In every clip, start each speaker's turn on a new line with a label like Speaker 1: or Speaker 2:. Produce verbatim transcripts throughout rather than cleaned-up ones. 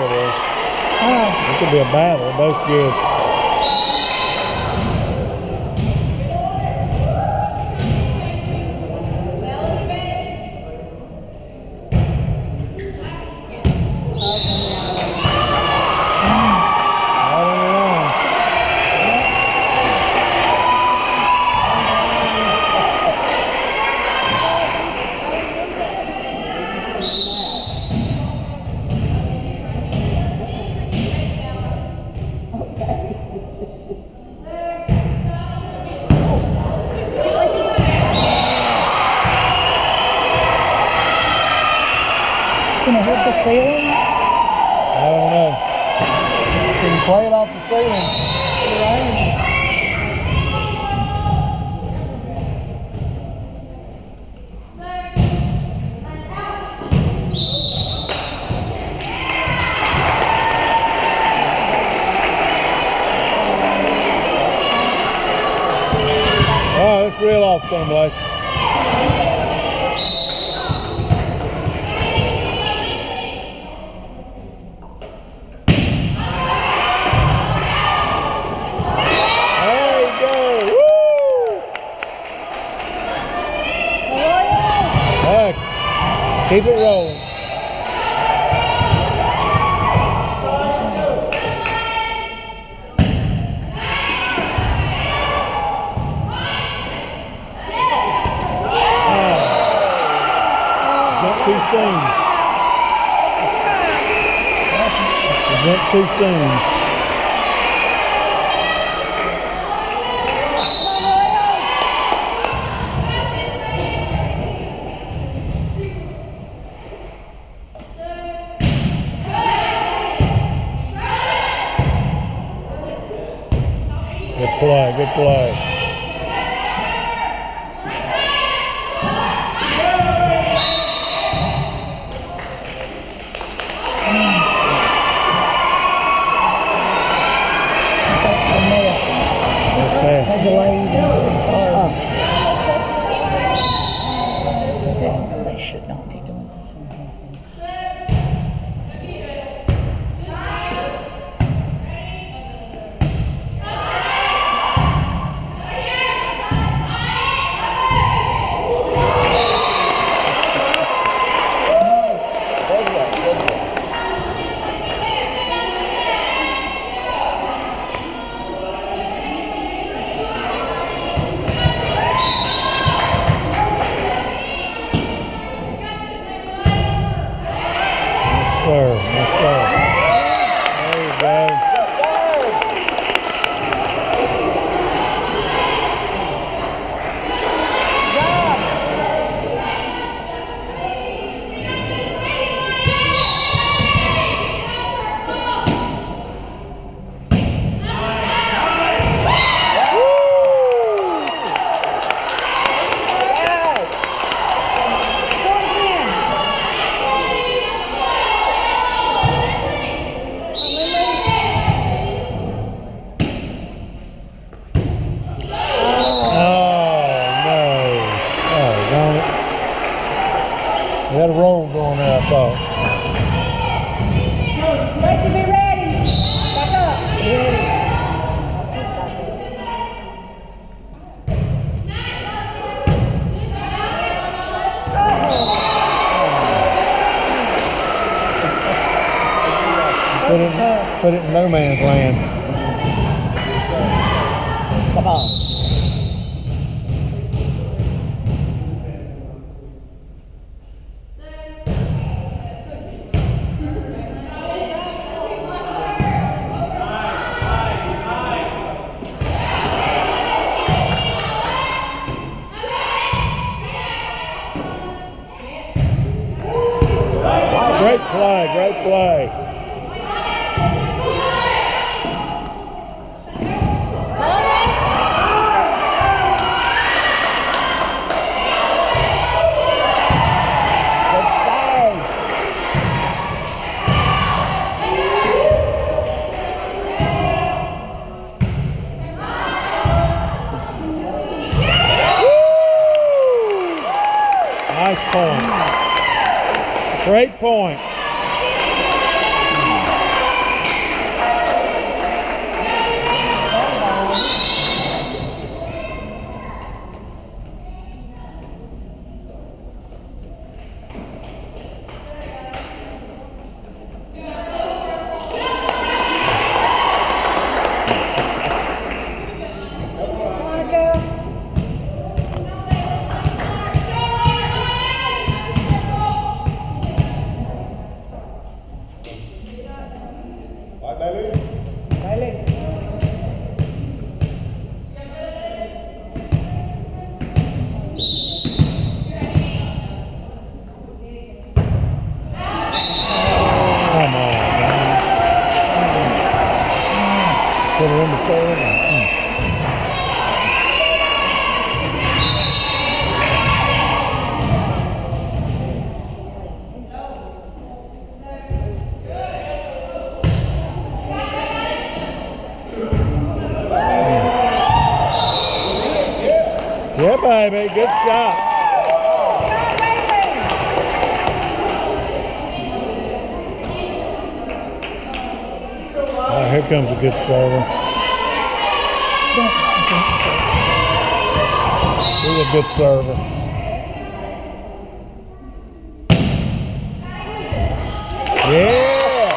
Speaker 1: it is.
Speaker 2: Oh.
Speaker 1: This will be a battle. They're both good.
Speaker 2: Can it hit the ceiling?
Speaker 1: I don't know. Can you play it off the ceiling? Oh, let's reel off some, Laci. Keep it rolling. Jump too soon. Jump too soon. Good play, good play. What's that?
Speaker 2: They delayed this car. They should not be doing this. Sir, yes, sir. There you go. We had a roll going there, I thought. Laci, be ready. Back up. Ready.
Speaker 1: Put it, put it in no man's land.
Speaker 2: Come on.
Speaker 1: Great play, great play. Nice point. Great point.
Speaker 2: Put her in the serve. Mm. Yeah, baby, good shot. Oh, here comes a good server. He's a good server. Yeah!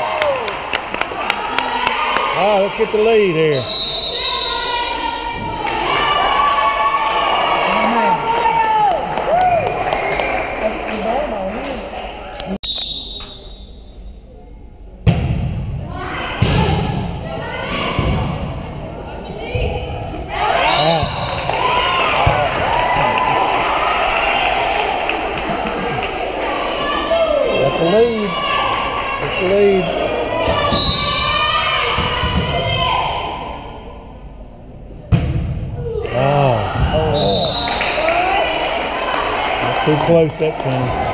Speaker 2: All right, let's get the lead here. That's the lead. That's the lead. Oh. Oh. That's too close that time.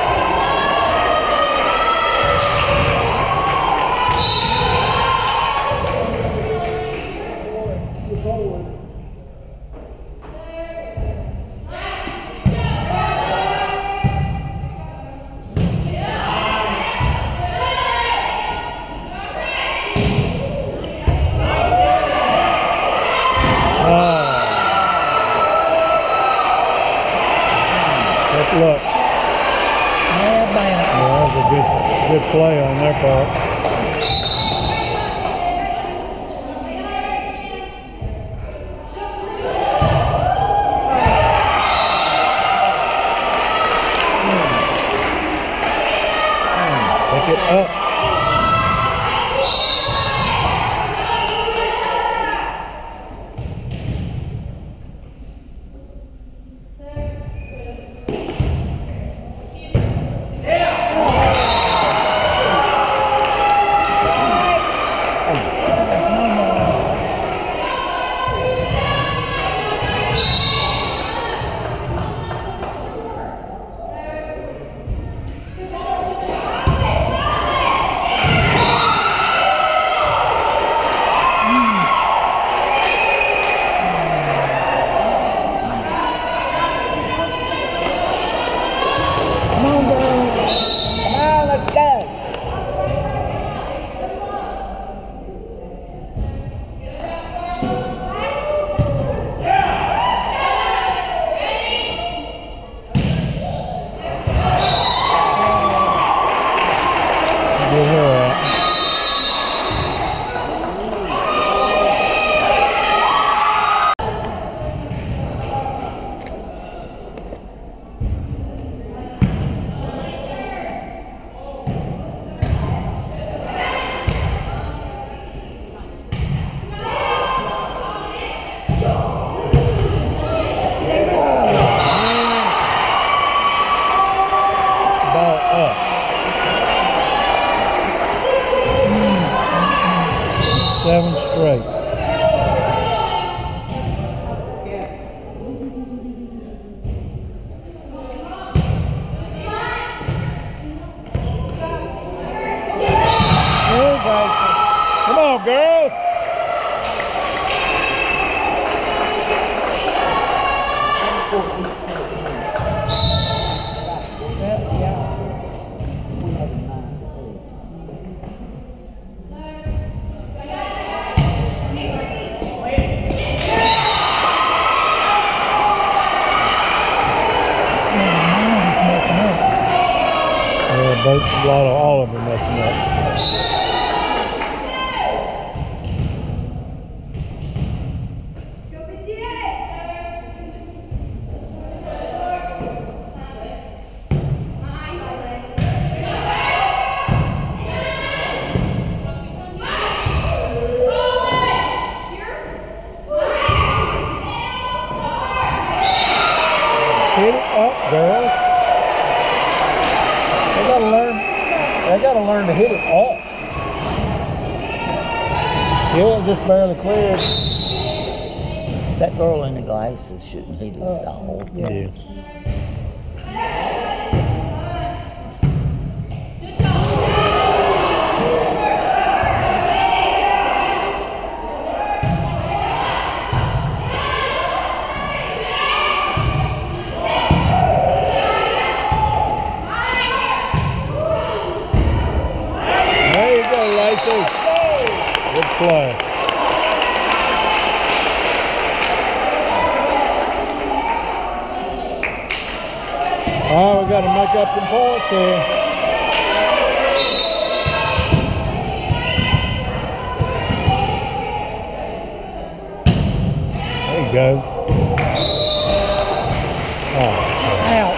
Speaker 2: Look. Yeah, that was a good, good play on their part. Pick it up. Seven straight. Come on, girls. Both, a lot of, all of them messing up.
Speaker 1: Yeah, just barely cleared.
Speaker 3: That girl in the glasses shouldn't hit it at all.
Speaker 2: Yeah. yeah. There you go, Laci. Good play. All right, we got to make up some points here. There you go. Oh.
Speaker 3: Out.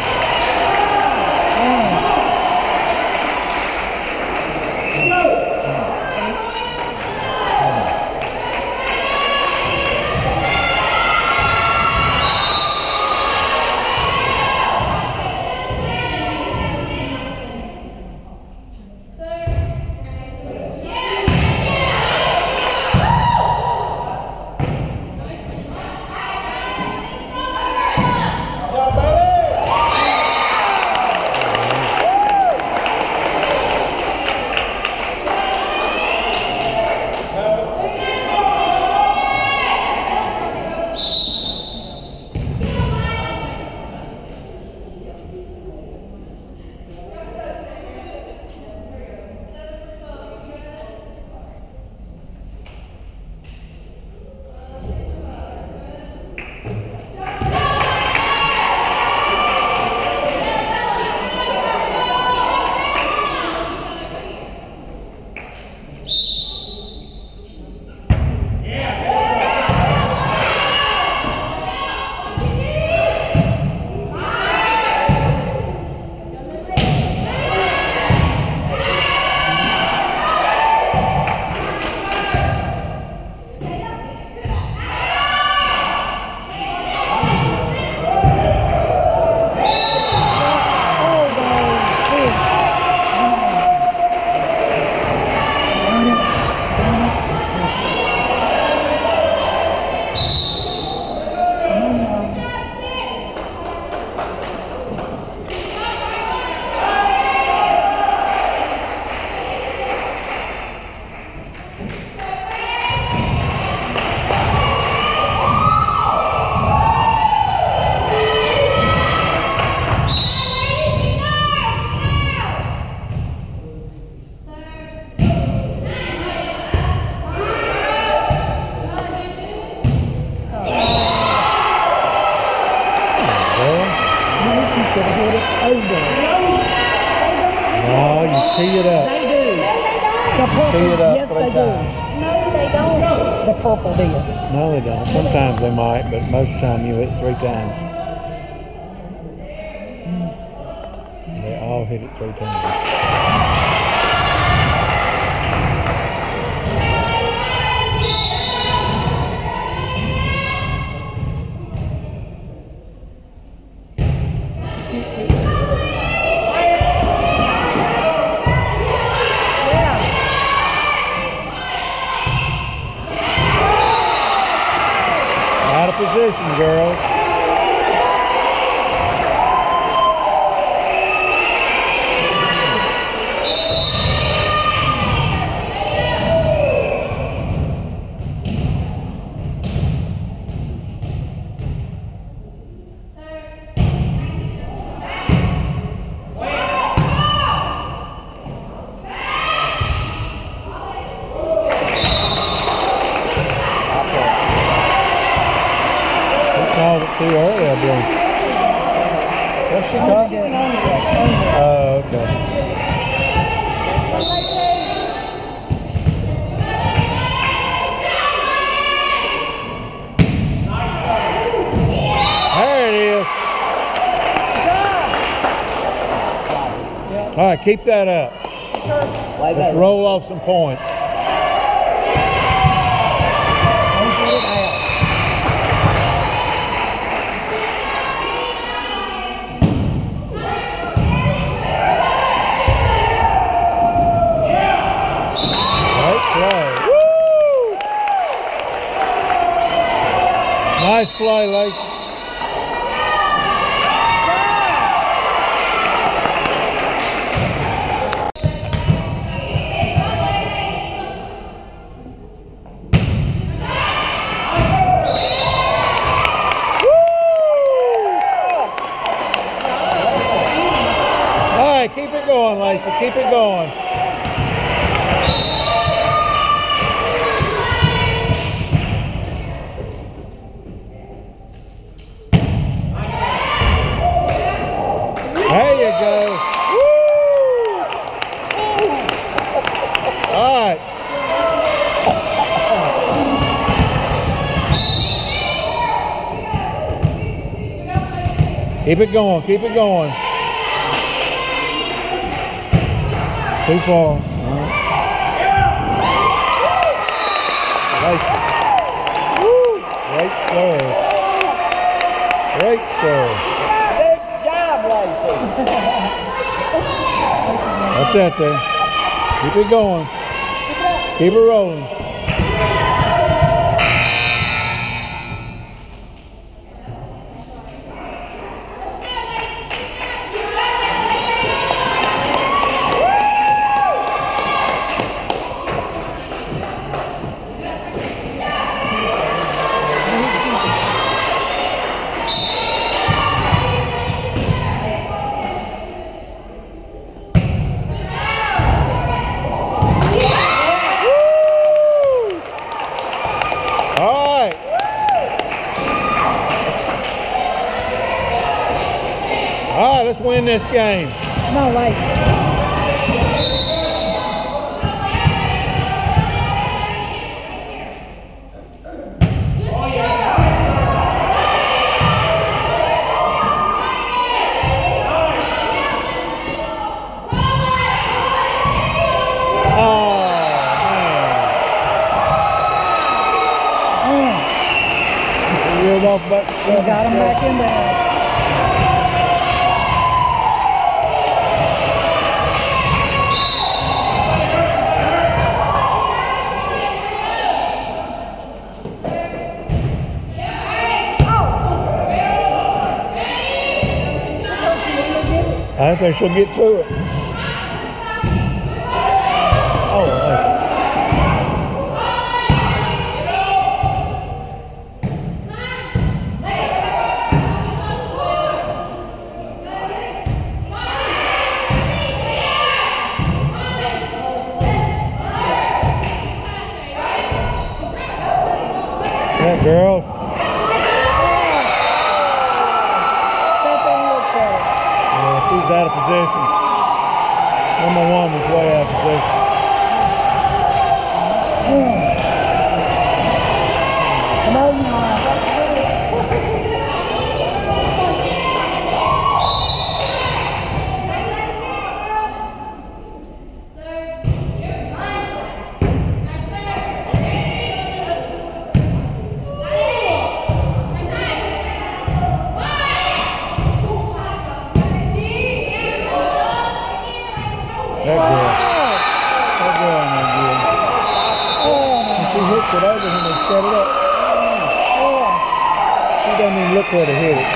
Speaker 2: No, you tee it up.
Speaker 3: They do. The purple,
Speaker 2: Tee it up
Speaker 3: yes,
Speaker 2: three
Speaker 3: they
Speaker 2: times.
Speaker 3: do. No, they don't. The purple did.
Speaker 2: No, they don't. Sometimes they might, but most of the time you hit three times. They all hit it three times. Out of position, girls. Called it too early, I believe.
Speaker 1: What's she called?
Speaker 2: Oh, okay. There it is. All right, keep that up. Let's roll off some points. Woo! Nice play, Laci. All right, keep it going, Laci. Keep it going. There you go. Woo! All right. Keep it going. Keep it going. Too far. Laci. Woo! Great serve. Great serve. That's it there. Keep it going. Keep it rolling. All right, let's win this game.
Speaker 4: Come on, Laci.
Speaker 2: Off back
Speaker 4: You got him back in there.
Speaker 2: I don't think she'll get to it. Oh, Laci. Yeah, girls. Yeah, she's out of position. Number one was way out of position.
Speaker 4: Come on, Mom.
Speaker 2: That girl. That girl ain't no good. And she hits it over when they set it up. She doesn't even look where to hit it.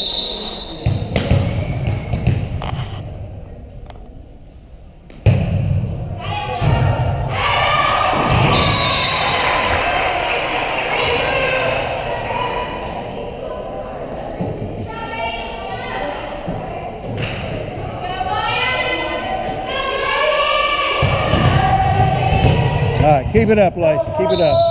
Speaker 2: All right, keep it up, Laci. Keep it up.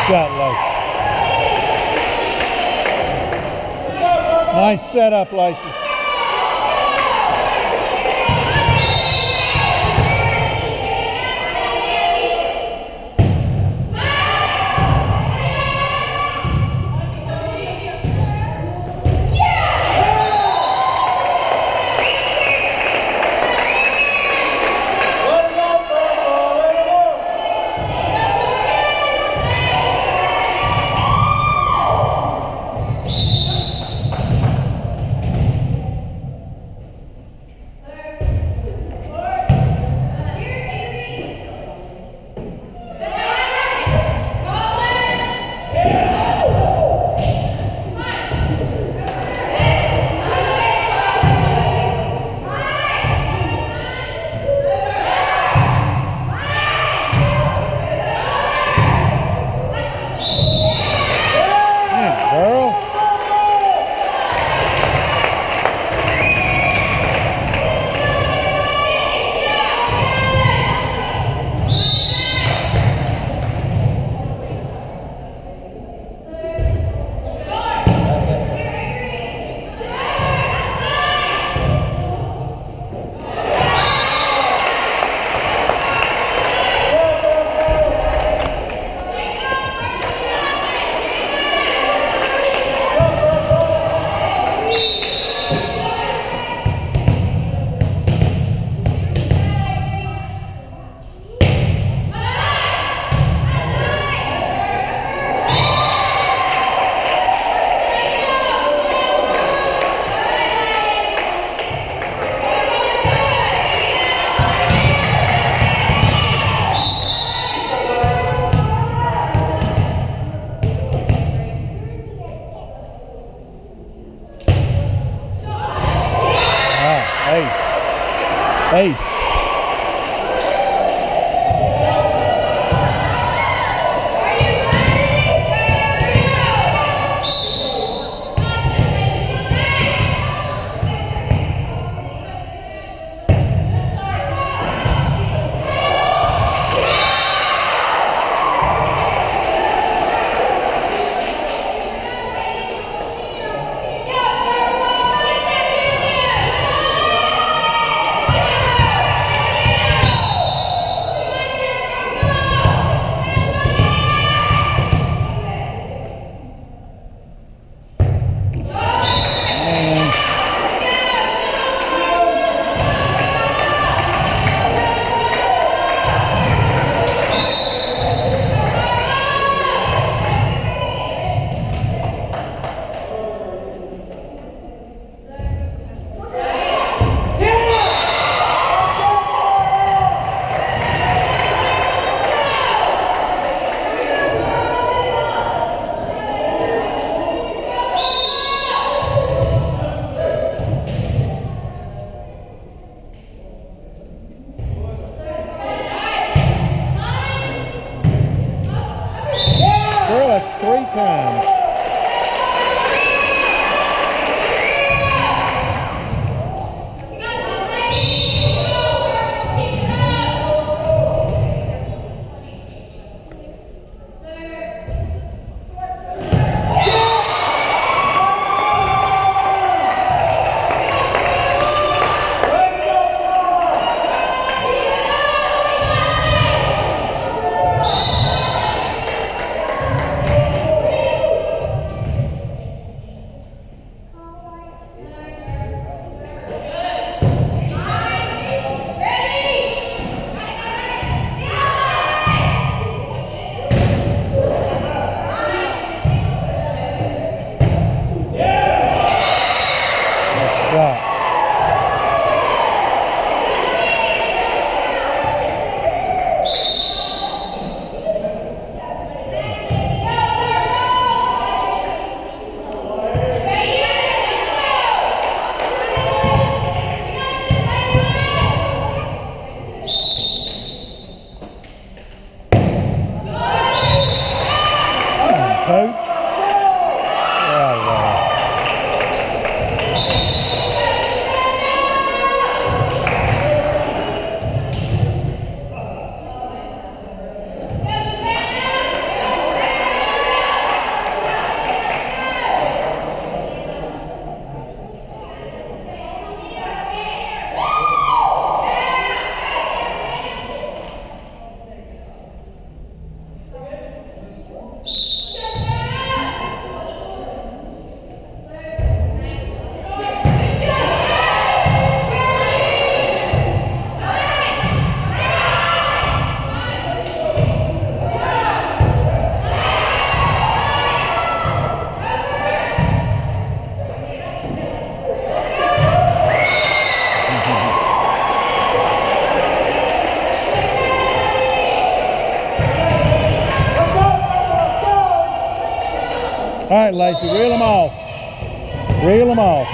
Speaker 2: shot, Laci. Nice setup, Laci. Ace. Three times. Coach. Oh, wow. right, Laci, reel them off. Reel them off.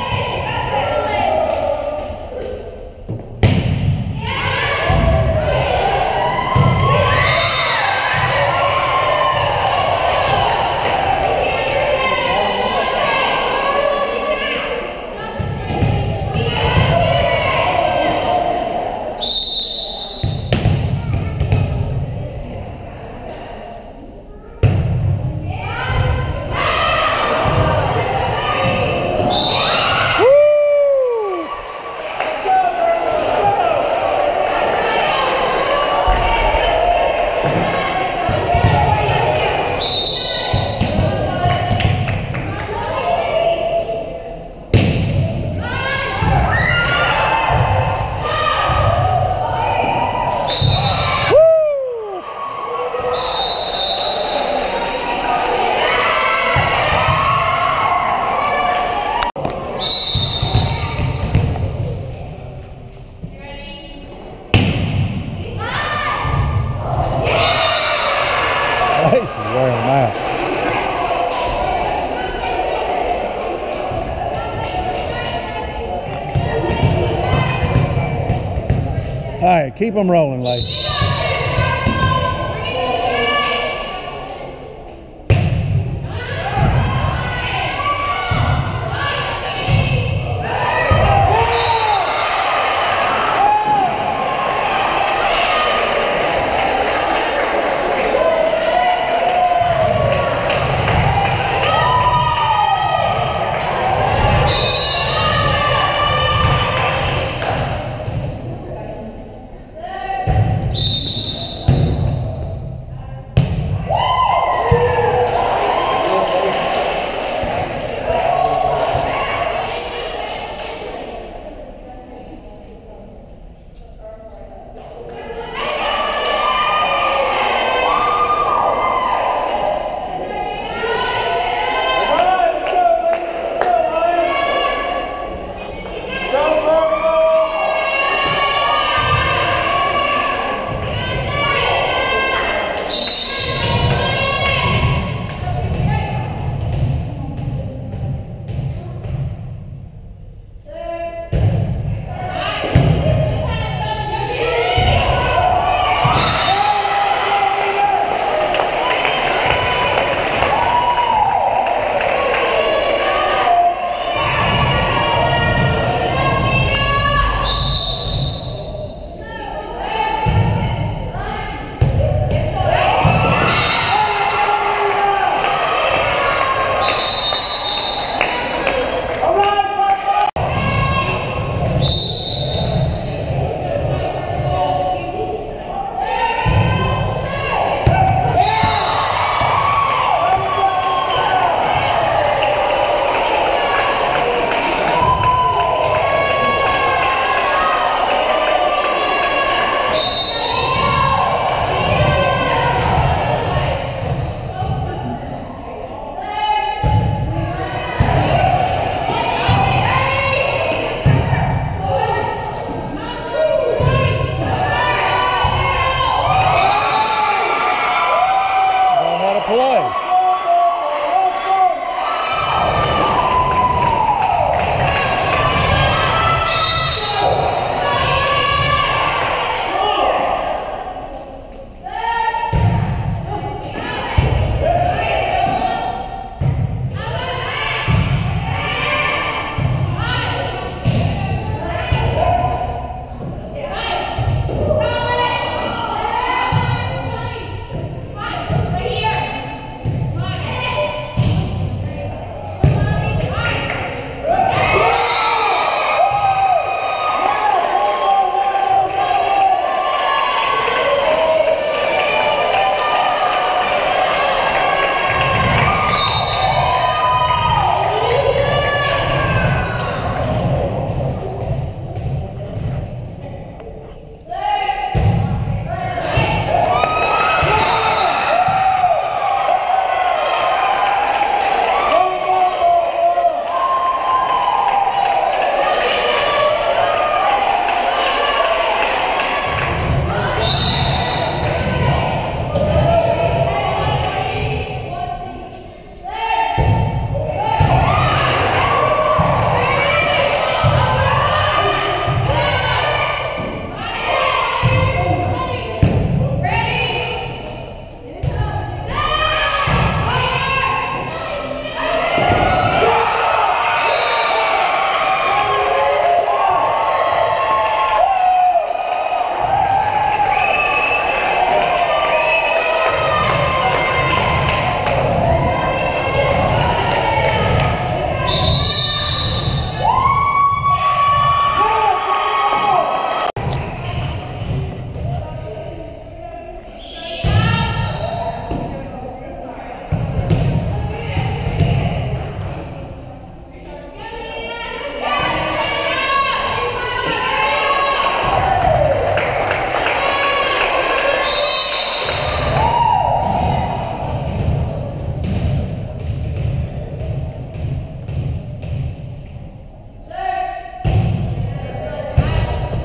Speaker 2: Laci's wearing them out. All right, keep them rolling, Laci.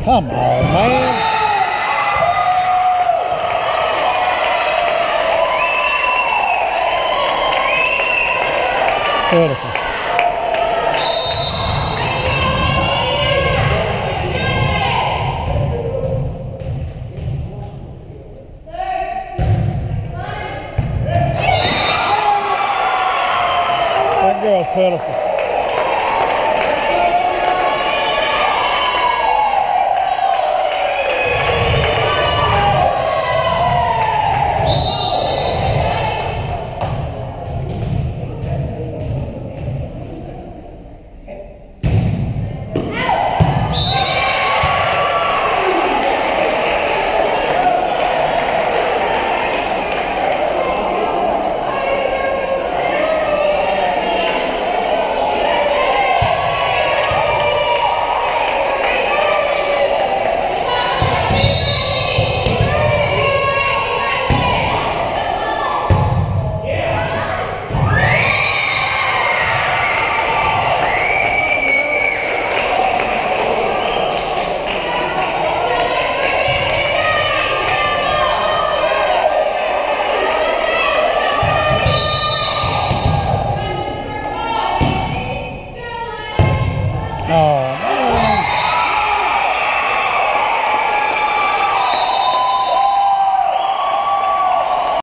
Speaker 2: Come on, man. Beautiful. That girl's pitiful.